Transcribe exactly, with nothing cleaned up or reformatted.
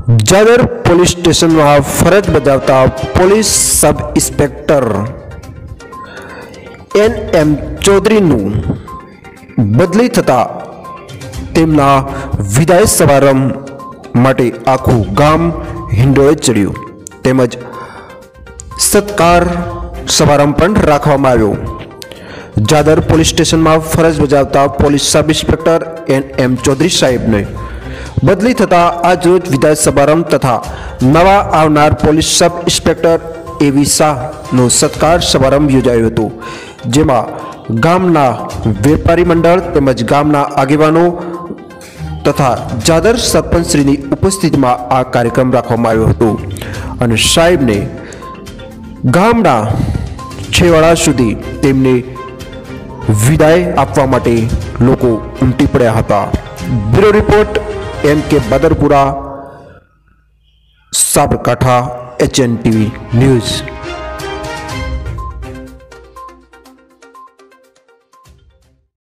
जादर police station में फरज बजावता police sub inspector N M Chaudhary बदली थता तेमना विदाय समारंभ माटे आखू गाम हिंडोळे चढ़्यु तेमज सत्कार समारंभ पण राखवामां आव्यो। जादर पोलीस स्टेशन में फरज बजावता police sub inspector N M Chaudhary साहेब ने बदली थता आज रोज विदाय समारंभ तथा नवा आवनार police sub inspector A V Shah नो सत्कार समारंभ योजायो हतो, जेमां गामना वेपारी मंडल तेमज गामना आगेवानो तथा जादर सरपंचश्रीनी उपस्थितिमां आ कार्यक्रम राखवामां आव्यो हतो अने साहेब ने गामना छेवाड़ा सुधी तेमने विदाय आपवा माटे लोको उमटी पड्या हता। Bureau report M K Badarpura, Sabarkantha, H N TV news.